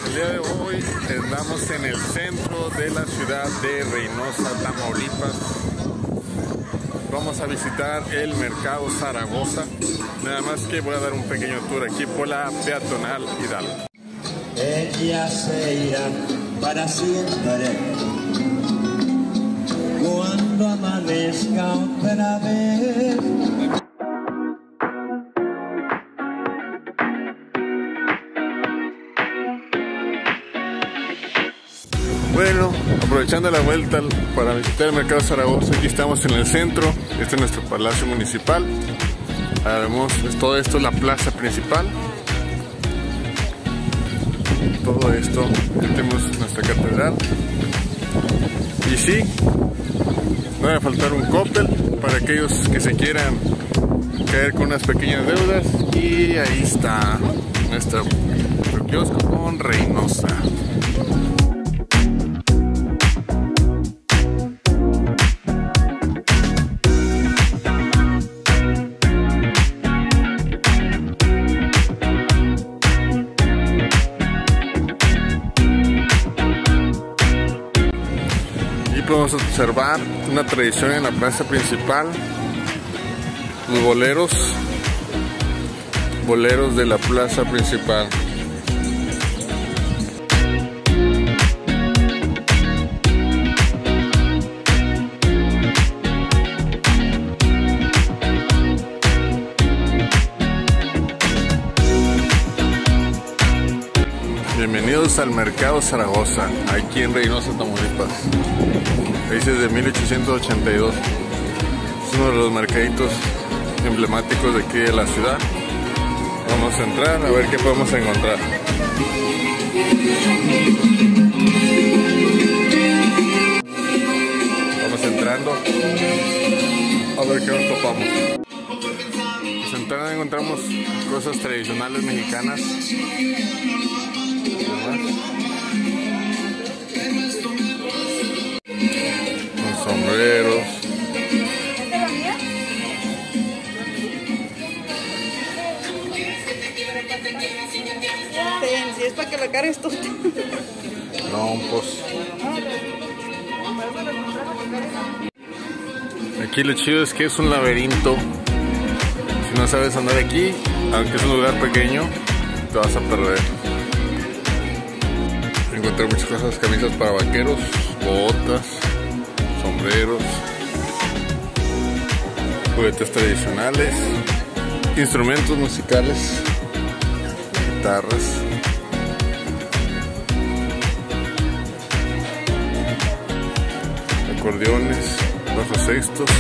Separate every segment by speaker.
Speaker 1: El día de hoy estamos en el centro de la ciudad de Reynosa, Tamaulipas. Vamos a visitar el Mercado Zaragoza. Nada más que voy a dar un pequeño tour aquí por la peatonal Hidalgo.
Speaker 2: Ella se irá para siempre cuando amanezca otra vez.
Speaker 1: Bueno, aprovechando la vuelta para visitar el Mercado Zaragoza, aquí estamos en el centro. Este es nuestro palacio municipal. Ahora vemos, todo esto es la plaza principal. Todo esto, aquí tenemos nuestra catedral. Y sí, no va a faltar un Coppel para aquellos que se quieran caer con unas pequeñas deudas. Y ahí está nuestro kiosco con Reynosa. Podemos observar una tradición en la plaza principal, los boleros de la plaza principal. Bienvenidos al Mercado Zaragoza, aquí en Reynosa, Tamaulipas. Dice de 1882. Es uno de los mercaditos emblemáticos de aquí de la ciudad. Vamos a entrar a ver qué podemos encontrar. Vamos entrando a ver qué nos topamos. Pues entrando encontramos cosas tradicionales mexicanas. Sombreros.
Speaker 3: Si es para que lo cargues tú.
Speaker 1: No, pues. Aquí lo chido es que es un laberinto. Si no sabes andar aquí, aunque es un lugar pequeño, te vas a perder. Encontré muchas cosas, camisas para vaqueros, botas, sombreros, juguetes tradicionales, instrumentos musicales, guitarras, acordeones, bajos sextos.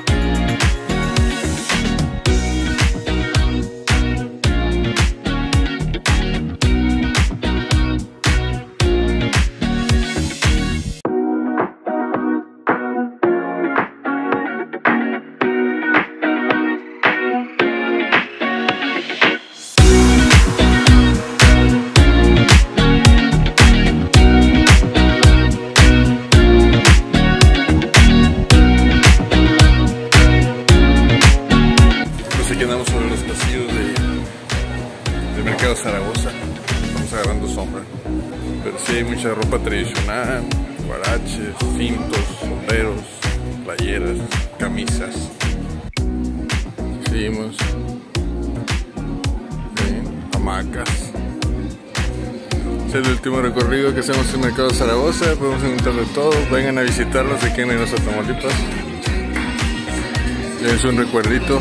Speaker 1: Andamos sobre los pasillos del Mercado Zaragoza. Estamos agarrando sombra, pero sí hay mucha ropa tradicional, guaraches, cintos, sombreros, playeras, camisas. Seguimos, hamacas. Es el último recorrido que hacemos en el Mercado Zaragoza. Podemos encontrar de todo. Vengan a visitarnos aquí en Reynosa, Tamaulipas. Es un recuerdito.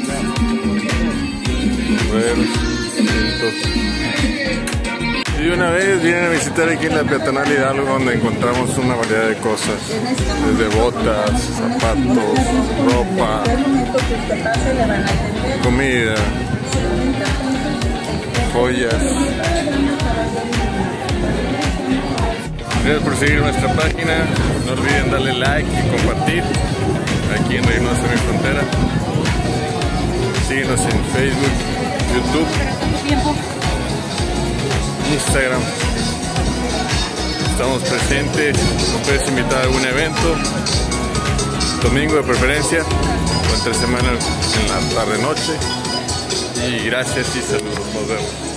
Speaker 1: Y una vez vienen a visitar aquí en la peatonal Hidalgo, donde encontramos una variedad de cosas, desde botas, zapatos, ropa, comida, joyas. Gracias por seguir nuestra página, no olviden darle like y compartir aquí en Reynosa Mi Frontera. Síguenos en Facebook, YouTube, Instagram. Estamos presentes. Nos puedes invitar a algún evento, domingo de preferencia, o entre semana en la tarde-noche. Y gracias y saludos. Nos vemos.